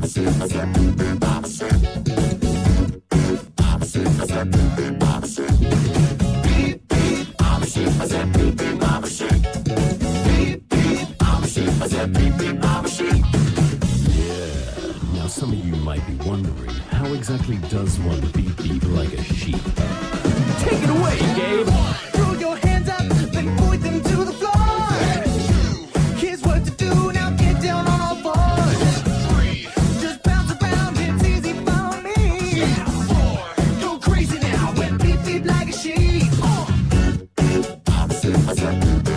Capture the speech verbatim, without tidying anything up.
Now some of you might be wondering, how exactly does one beep beep like a sheep? Take it away, Gabe! Throw your hands up, then point them to the floor. Here's what to do, now get down on all fours. Just bounce around, it's easy for me. Go crazy now, when beep beep like a sheep.